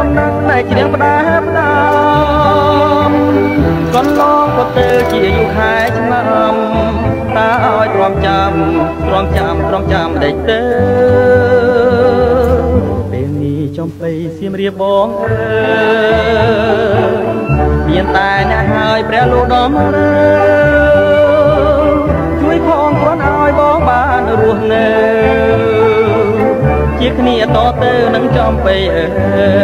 ដំណឹងនៃជាងផ្ដាផ្ដាំកន្លងក៏ទៅជាយូរខែឆ្នាំតើឲ្យទ្រាំចាំដេចទៅពេលនេះចំបៃសៀមរាបបងអើយមានតែអ្នកហើយព្រះលោកដំរើជួយផងគ្រាន់ឲ្យបងបានរស់នៅជាគ្នាតទៅនឹងចំបៃអើយ